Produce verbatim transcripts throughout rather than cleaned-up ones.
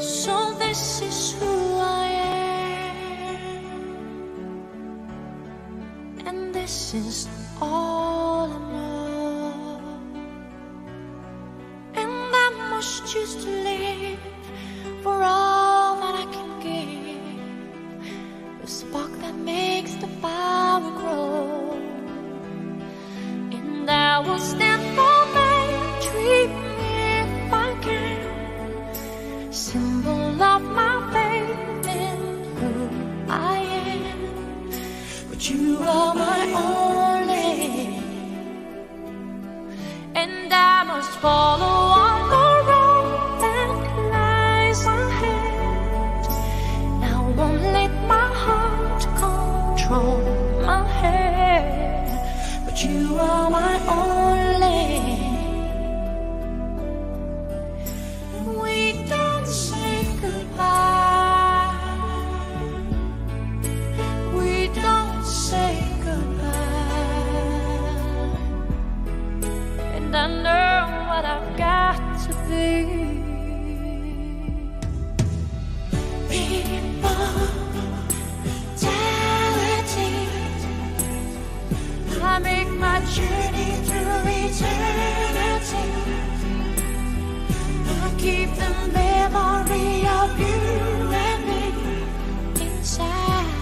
So this is who I am, and this is all I know. And I must choose to live for all that I can give, the spark that makes the fire grow. And I will stand for my dream if I can, symbol of my faith in who I am. But you are my only, and I must follow on the road that lies ahead. I won't let my heart control my head, but you are my only. We don't say goodbye, we don't say goodbye, and I know what I've got to be. Immortality, I make my journey through eternity. I keep the memory of you and me inside.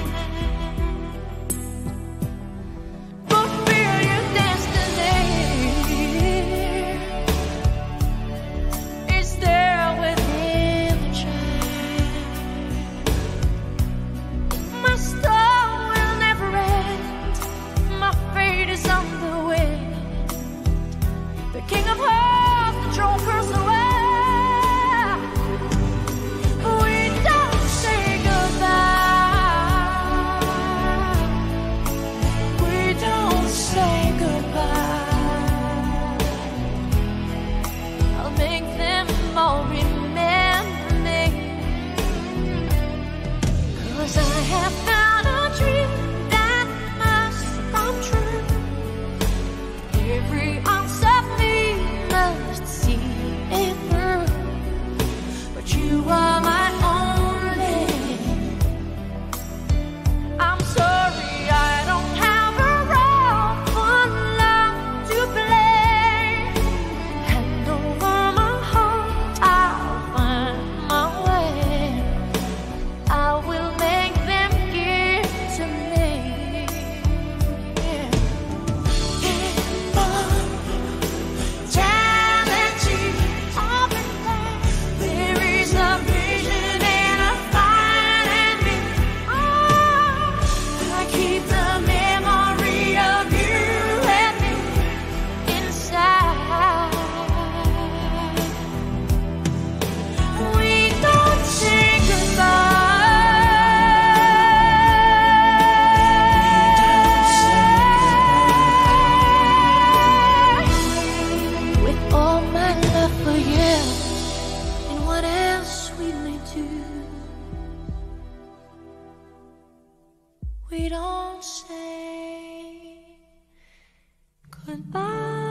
Fulfill your destiny, it's there within the child. My story will never end, my fate is on the wind. The King of Hearts, the throne curse away. We don't say goodbye, we don't say goodbye. I'll make them all remember me, 'cause I have found a dream that must come true. Every ounce of me must see it through, but you are my only. I'm sorry I don't have a role for love to play. Hand over my heart, I'll find my way. I will make them give to me. Immortality, all in there. There is a vision and a fire in me. Oh, I keep the memory of you and me inside. We don't say goodbye. With all my love for you and what else we may do, we don't say goodbye.